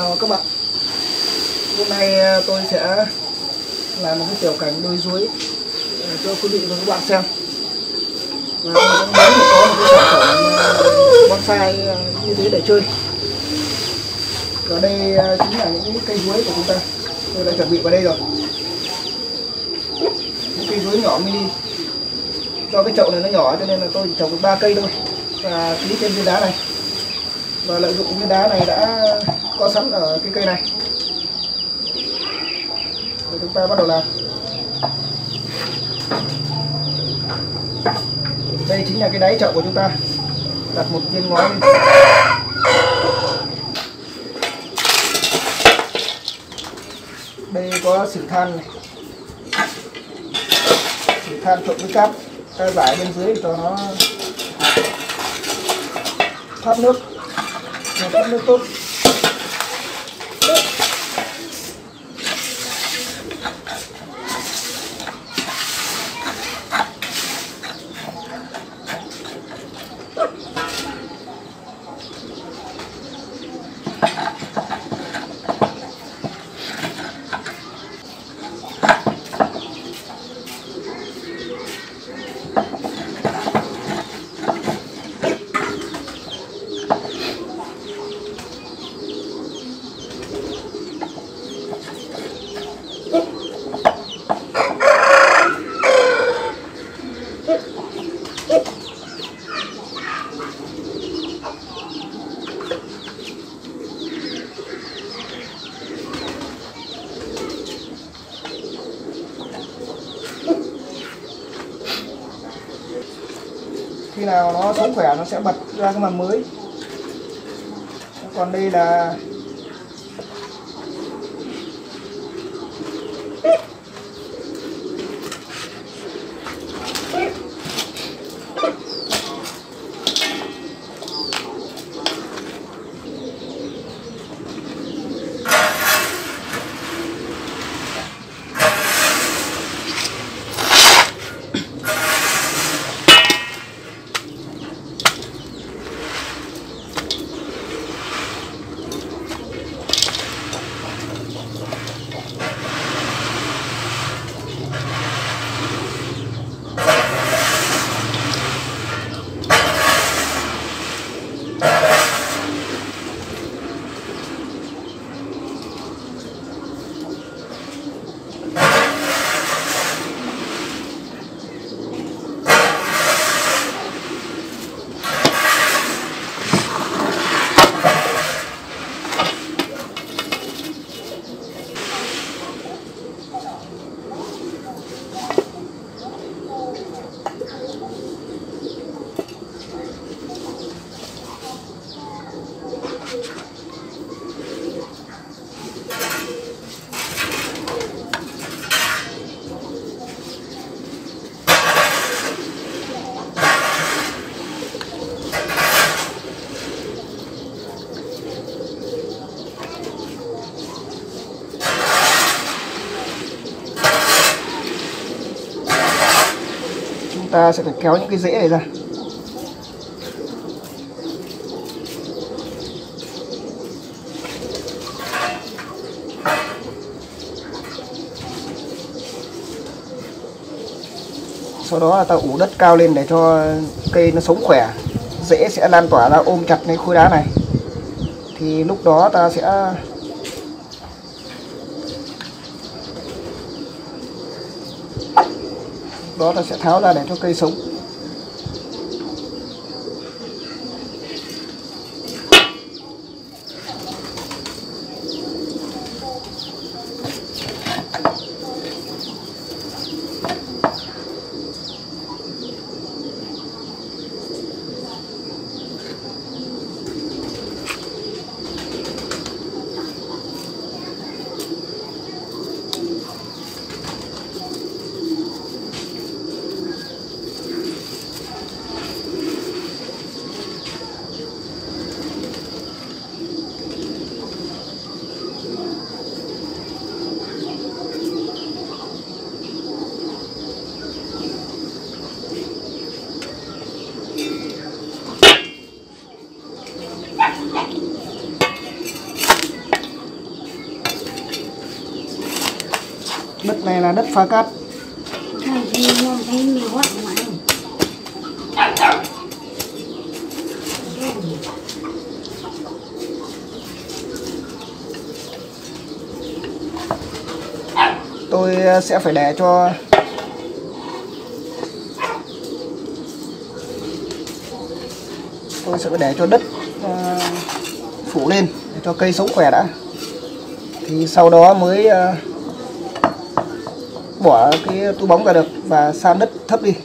Chào các bạn. Hôm nay tôi sẽ làm một cái tiểu cảnh đôi chuối cho quý vị và các bạn xem. Và tôi cũng muốn có một cái sản phẩm bonsai như thế để chơi. Và đây chính là những cái cây chuối của chúng ta. Tôi đã chuẩn bị vào đây rồi. Những cây chuối nhỏ mini. Do cái chậu này nó nhỏ cho nên là tôi chỉ trồng được 3 cây thôi. Và ký trên viên đá này. Và lợi dụng viên đá này đã có sẵn ở cái cây này. Rồi chúng ta bắt đầu làm. Đây chính là cái đáy chậu của chúng ta. Đặt một viên ngói lên. Đây có xỉ than này. Xỉ than trộn với cát. Ta rải bên dưới cho nó thoát nước. Nó thoát nước tốt. Khi nào nó sống khỏe nó sẽ bật ra cái mầm mới. Còn đây là ta sẽ phải kéo những cái rễ này ra. Sau đó là ta ủ đất cao lên để cho cây nó sống khỏe. Rễ sẽ lan tỏa ra ôm chặt lấy khối đá này. Thì lúc đó ta sẽ tháo ra để cho cây sống. Đất này là đất phá cát. Tôi sẽ phải để cho đất phủ lên để cho cây sống khỏe đã, thì sau đó mới bỏ cái túi bóng ra được và san đất thấp đi.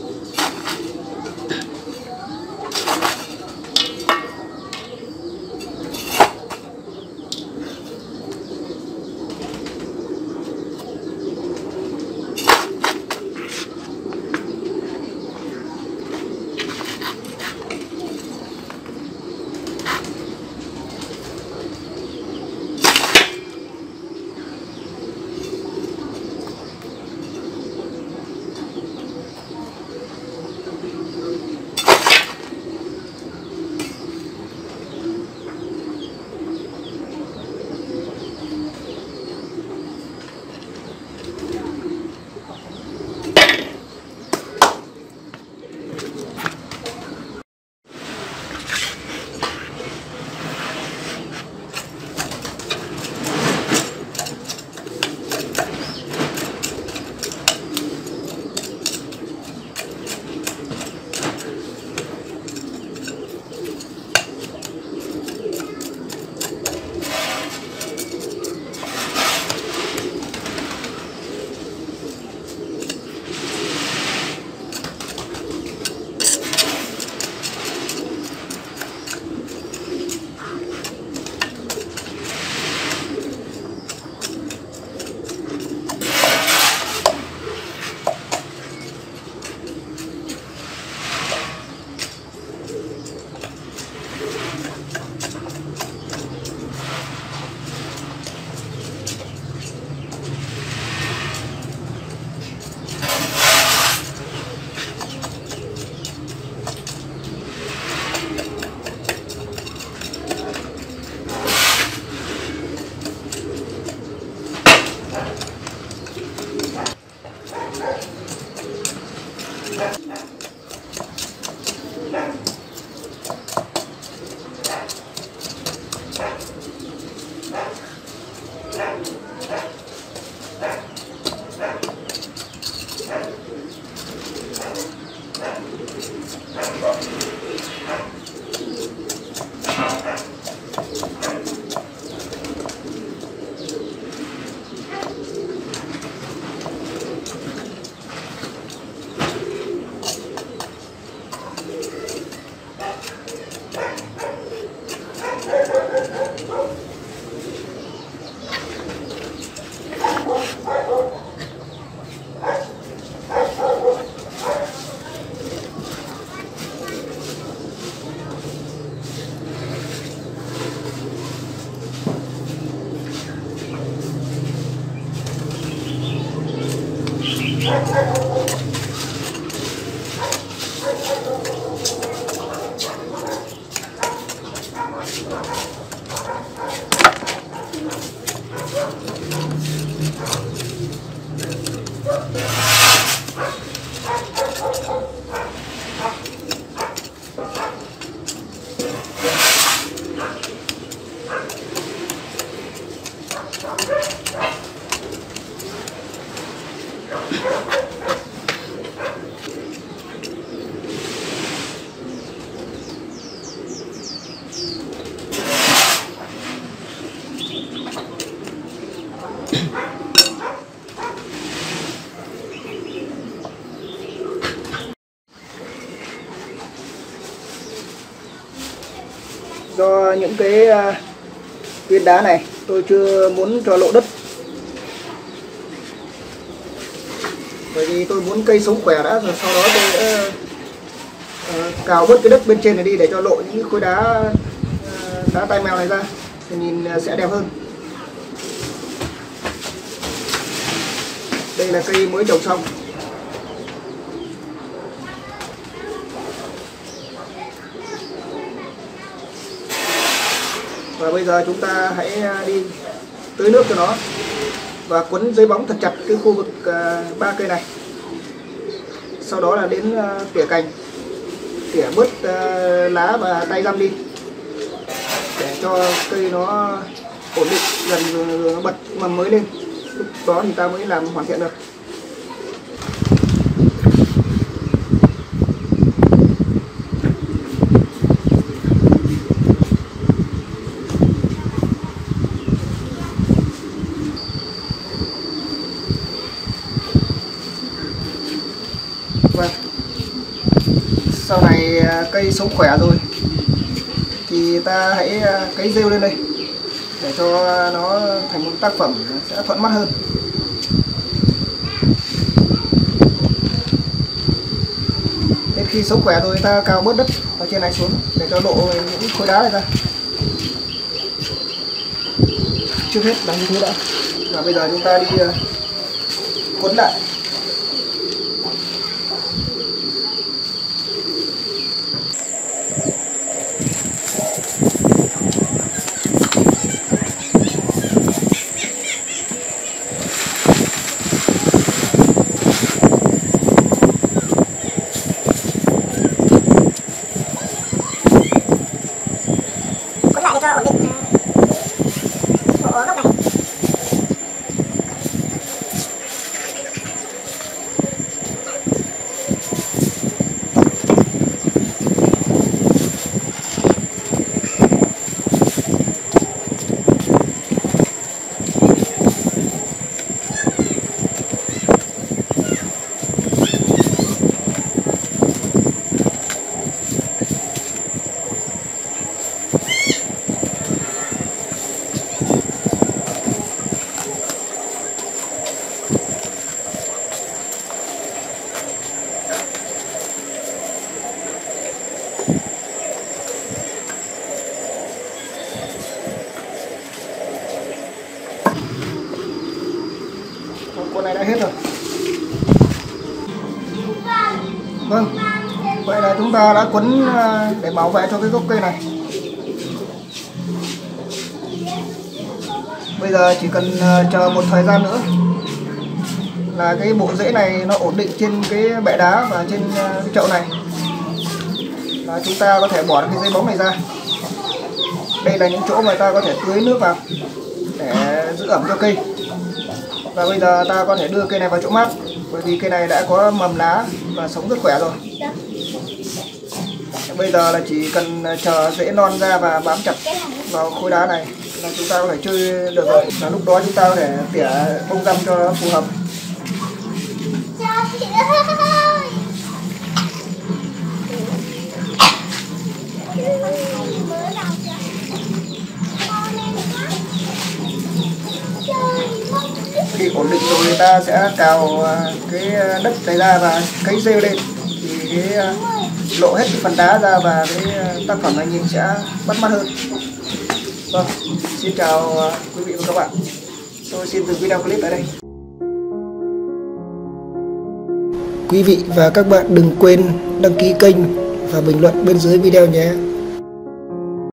Do những cái viên đá này tôi chưa muốn cho lộ đất, bởi vì tôi muốn cây sống khỏe đã, rồi sau đó tôi sẽ cào bớt cái đất bên trên này đi để cho lộ những khối đá tai mèo này ra thì nhìn sẽ đẹp hơn. Đây là cây mới trồng xong. Và bây giờ chúng ta hãy đi tưới nước cho nó. và quấn giấy bóng thật chặt cái khu vực 3 cây này. Sau đó là đến tỉa cành, tỉa bớt lá và tay răm đi để cho cây nó ổn định, dần bật mầm mới lên. Lúc đó thì ta mới làm hoàn thiện được. Vâng. Sau này cây sống khỏe rồi thì ta hãy cấy rêu lên đây để cho nó thành một tác phẩm sẽ thuận mắt hơn. Đến khi sống khỏe rồi ta cào bớt đất ở trên này xuống để cho lộ những khối đá này ra. Trước hết làm như thế đã. Và bây giờ chúng ta đi quấn lại. Cho ổn định bộ gốc này. Con này đã hết rồi. Vâng, vậy là chúng ta đã quấn để bảo vệ cho cái gốc cây này. Bây giờ chỉ cần chờ một thời gian nữa là cái bộ rễ này nó ổn định trên cái bệ đá và trên cái chậu này, là chúng ta có thể bỏ cái giấy bóng này ra. Đây là những chỗ mà ta có thể tưới nước vào để giữ ẩm cho cây. Và bây giờ ta có thể đưa cây này vào chỗ mát, bởi vì cây này đã có mầm lá và sống rất khỏe rồi. Bây giờ là chỉ cần chờ rễ non ra và bám chặt vào khối đá này là chúng ta có thể chơi được rồi. Và lúc đó chúng ta có thể tỉa bông răm cho nó phù hợp. Khi ổn định rồi ta sẽ cào cái đất này ra và cấy rêu lên, thì cái lộ hết cái phần đá ra và cái tác phẩm này nhìn sẽ bắt mắt hơn. Vâng, xin chào quý vị và các bạn. Tôi xin dừng video clip tại đây. Quý vị và các bạn đừng quên đăng ký kênh và bình luận bên dưới video nhé.